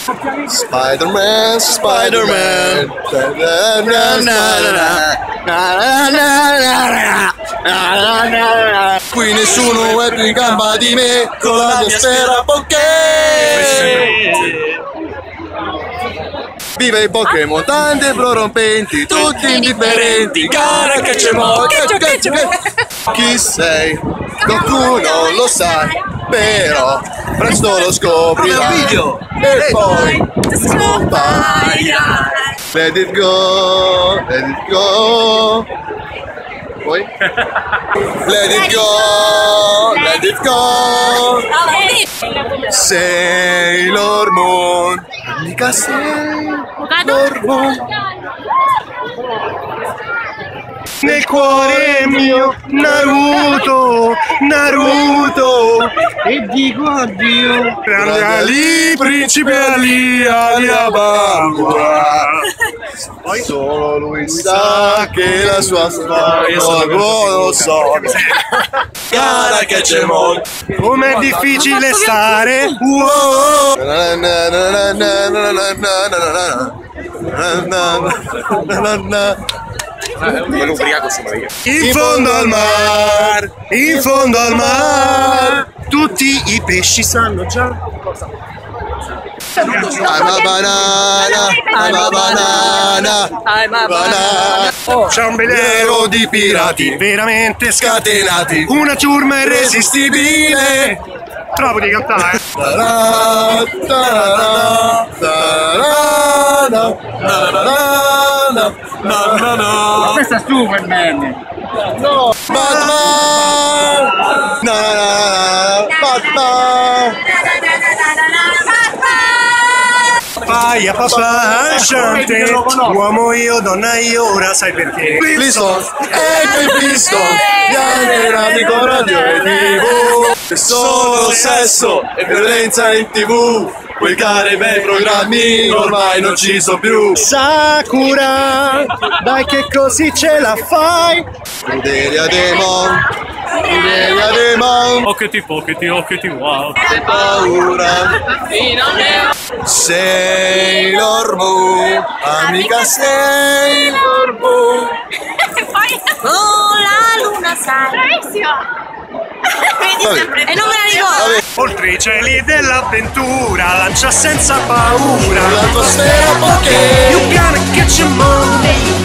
Spider-Man, Spider-Man. Qui nessuno è più in gamba di me, con la mia sfera Poké. Viva i Pokémon, tante prorompenti, tutti indifferenti. Gara che c'è mo, chi sei? Qualcuno lo sa, però presto lo scoprirai. E poi scomparirai. Let it go, let it go. Poi? Let it go, let it go. Sailor Moon, mica Sailor Moon. Nel cuore mio Naruto, Naruto, e dico addio. Grande Ali, principe Ali, Alibaba. Solo lui sa che la sua storia lo so. Cara che c'è molto. Com'è difficile stare. In fondo al mar, in fondo al mar, tutti i pesci sanno già. I'm a banana, I'm a banana, I'm a banana. C'è un velero di pirati veramente scatenati, una ciurma irresistibile. Trovo di cantare. Ma questa è Superman! No! Batman! Batman! Vai a papà, lasciante, uomo io, donna io, ora sai perché. Flintstone, ecco i Flintstone, gli animati con radioattivo. C'è solo sesso e violenza in TV, quei cari bei programmi ormai non ci sono più. Sakura, dai che così ce la fai. Delia Demon, Delia Demon. Occhiti, wow. Che paura. Sailor Moon, amica Sailor Moon. Oh, la luna sai. Bravissima. Vedi sempre. E non me la ricordo. Oltre i cieli dell'avventura, lancia senza paura La tua sfera Poké. You gotta catch 'em all.